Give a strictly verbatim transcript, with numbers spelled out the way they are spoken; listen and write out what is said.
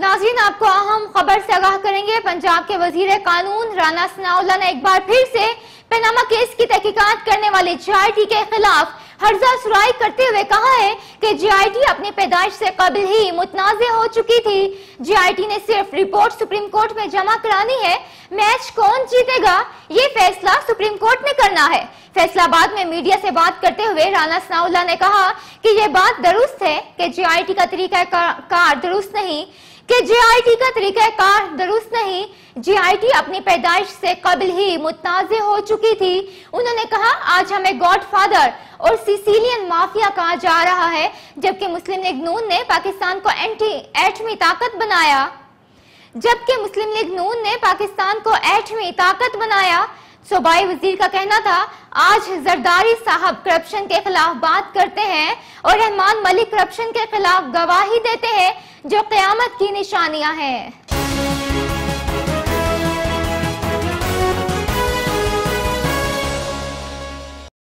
नाज़रीन, आपको अहम खबर से आगाह करेंगे। पंजाब के वजीर कानून राना सनाउल्लाह ने एक बार फिर से पनामा केस की तहकीकात करने वाले जी आई टी के खिलाफ हर्जा सुराई करते हुए कहा है कि जी आई टी अपनी पैदाइश से कबल ही मुतनाज़ हो चुकी थी। जी आई टी ने सिर्फ रिपोर्ट सुप्रीम कोर्ट में जमा करानी है। मैच कौन जीतेगा ये फैसला सुप्रीम कोर्ट ने करना है। फैसलाबाद में मीडिया से बात करते हुए राना सनाउल्लाह ने कहा कि ये बात दुरुस्त है कि जी आई टी का तरीका कार दुरुस्त नहीं कि जी आई टी का तरीका कार दुरुस्त नहीं जी आई टी अपनी पैदाइश से कबल ही मुतनाज़ हो चुकी थी। उन्होंने कहा, आज हमें गॉडफादर और सिसिलियन माफिया कहा जा रहा है, जबकि मुस्लिम लीग नून ने पाकिस्तान को एंटी एटमी ताकत बनाया जबकि मुस्लिम लीग नून ने पाकिस्तान को एटमी ताकत बनाया। सूबाई वजीर का कहना था, आज जरदारी साहब करप्शन के खिलाफ बात करते हैं और रहमान मलिक करप्शन के खिलाफ गवाही देते हैं, जो क़यामत की निशानियां हैं।